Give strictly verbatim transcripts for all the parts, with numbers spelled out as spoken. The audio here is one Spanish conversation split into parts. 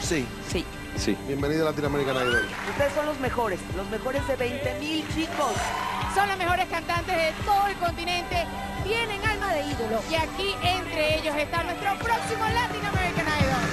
Sí. Sí. Sí. Bienvenido a Latin American Idol. Ustedes son los mejores, los mejores de veinte mil chicos. Son las mejores cantantes de todo el continente. Tienen alma de ídolo. Y aquí entre ellos está nuestro próximo Latin American Idol.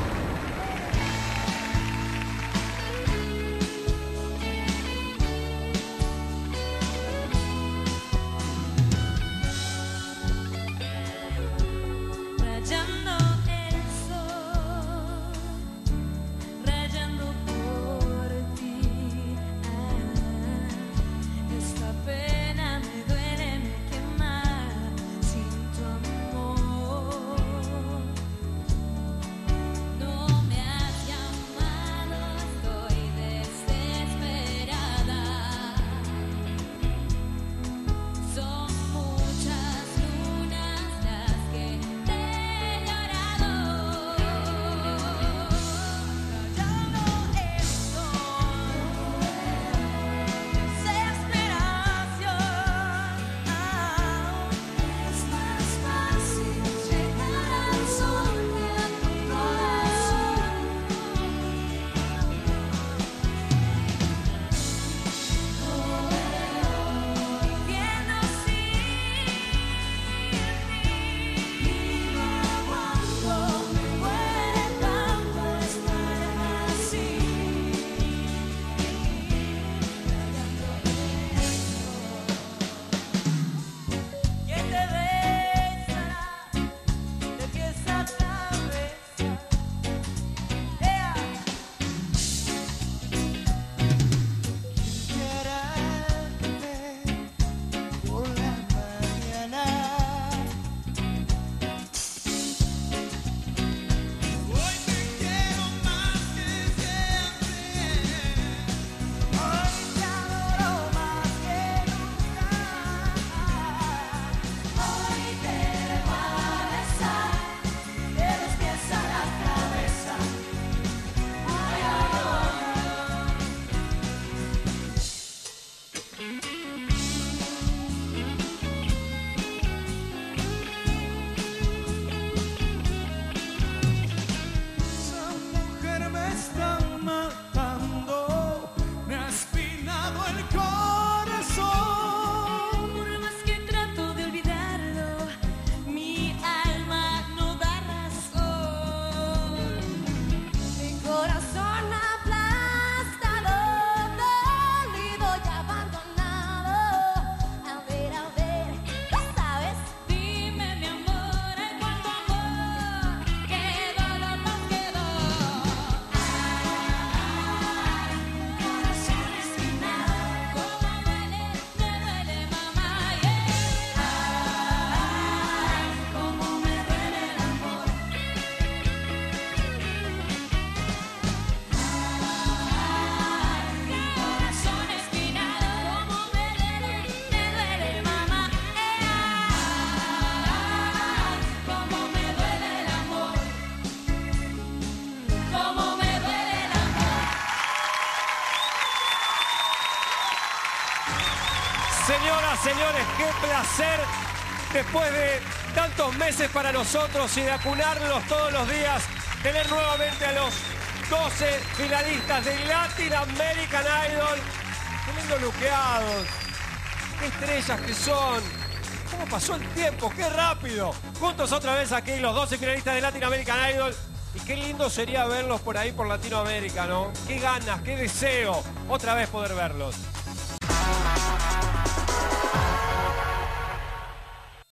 Señoras, señores, qué placer después de tantos meses para nosotros y de acunarlos todos los días, tener nuevamente a los doce finalistas de Latin American Idol. Qué lindo luqueados, qué estrellas que son. ¿Cómo pasó el tiempo? ¡Qué rápido! Juntos otra vez aquí los doce finalistas de Latin American Idol. Y qué lindo sería verlos por ahí por Latinoamérica, ¿no? Qué ganas, qué deseo otra vez poder verlos.